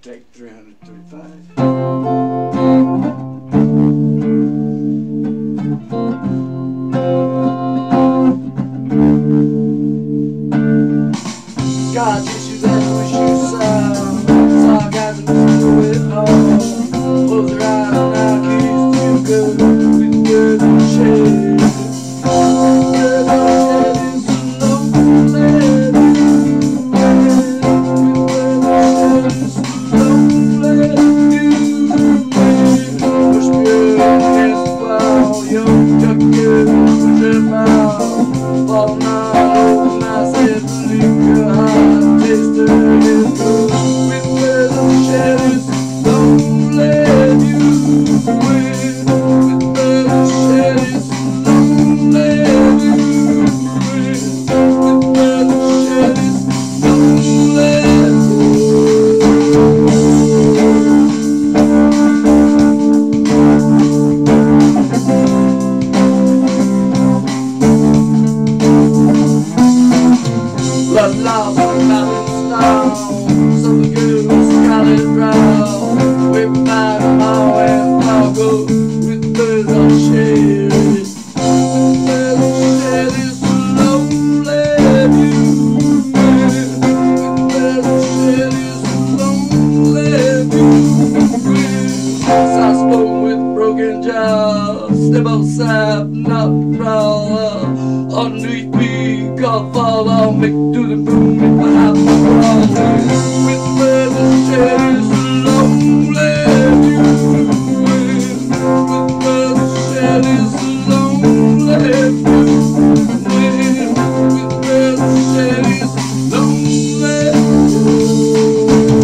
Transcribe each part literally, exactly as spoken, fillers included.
Take three hundred thirty-five. God, you should have wish you sound. Sarcasm is through it all. Close your eyes and now kiss too good with good and shade. Good and shade is so lonely. Love lost on mountain star. Some girl with scarlet brow. Wave by the mile and cargo with birds on shade. With birds on shade is so lonely view. With birds on shade is so lonely view. Soft spoken with broken jaw. Step outside, not proud. Underneath me, God fall, I'll make do the boom if I have to crawl. With birds and shade is so lonely view. With birds and shade is so lonely view. With birds and shade is so lonely view.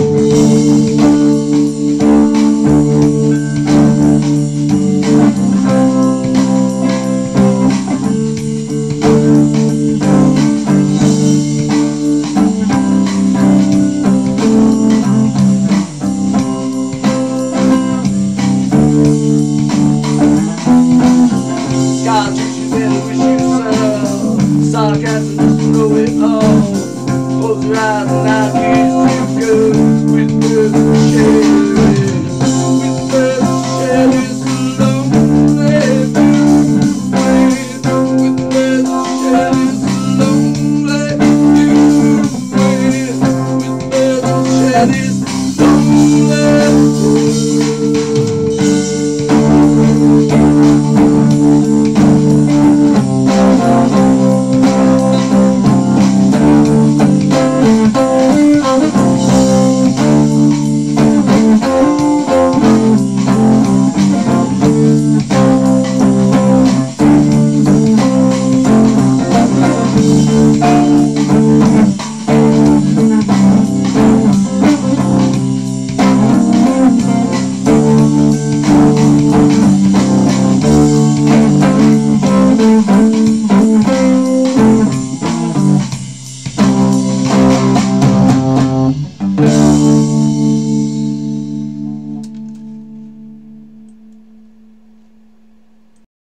God, you better wish you sound. Sarcasm just throw it all. Close your eyes and now kiss too good with birds and shade. With birds and shade is so lonely view. With birds and shade is so lonely view. With birds and shade is lonely.